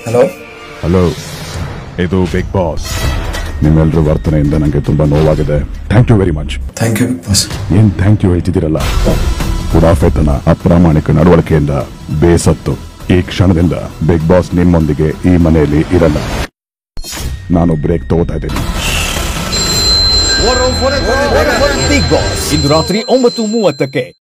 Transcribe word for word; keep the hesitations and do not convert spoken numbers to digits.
Hello hello, ಇದು big boss. ನಿಮ್ಮೆಲ್ಲರ ವರ್ತನೆಯಿಂದ ನನಗೆ ತುಂಬಾ ನೋವಾಗಿದೆ. Thank you very much. Thank you big boss. ಏನ್ ಥ್ಯಾಂಕ್ ಯು ಹೇಳ್ತಿದ್ದೀರಲ್ಲ? ಉಡಾಫೆತನ, ಅಪ್ರಾಮಾಣಿಕ ನಡವಳಿಕೆಯಿಂದ ಬೇಸತ್ತು ಈ ಕ್ಷಣದಿಂದ ಬಿಗ್ ಬಾಸ್ ನಿಮ್ಮೊಂದಿಗೆ ಈ ಮನೆಯಲ್ಲಿ ಇರಲ್ಲ. ನಾನು ಬ್ರೇಕ್ ತಗೋತಾ ಇದ್ದೀನಿ. ಬಿಗ್ ಬಾಸ್ ಇಂದು ರಾತ್ರಿ ಒಂಬತ್ತು ಮೂವತ್ತಕ್ಕೆ.